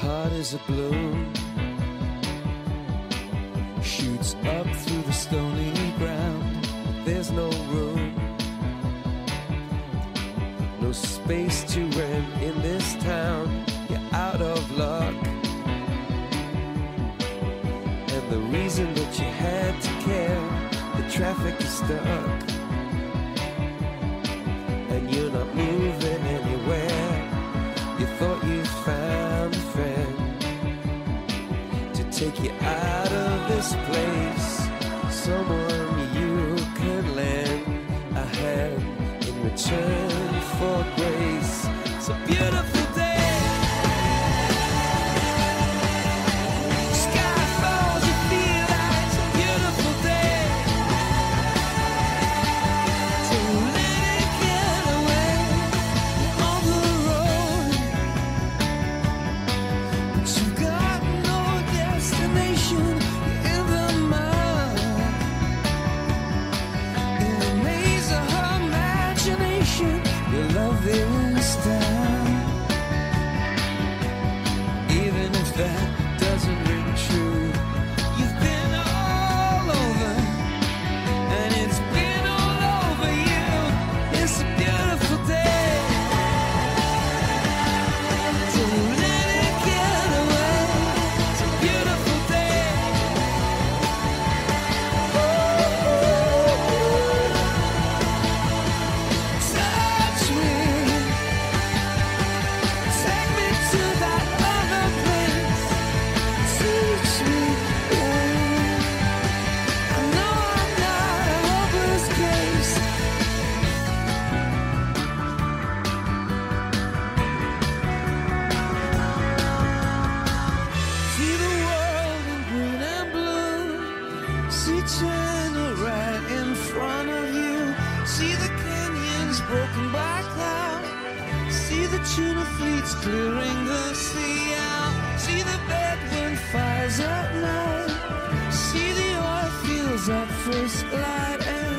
heart is a balloon, shoots up through the stony ground. There's no room, no space to rent in this town. You're out of luck, and the reason that you had to care, the traffic is stuck, and you're not moving anywhere. You thought you found a friend to take you out of this place, someone you can lend a hand in return for grace. It's a beautiful day. Sky falls, you feel like it's a beautiful day. So let it get away on the road, but you've got no destination. You're in the mud, in the maze of her imagination. Your love is down, even if that doesn't ring true. You've been all over, and it's been all over you. It's a beautiful day, so let it get away. It's a beautiful day. Touch me, take me to that other place. Teach me, I know I'm not a hopeless case. See the world in green and blue. See China right in front of you. See the canyons broken by cloud. See the tuna fleets clearing the sea out. See the bedroom fires at night. See the oil fields at first light. And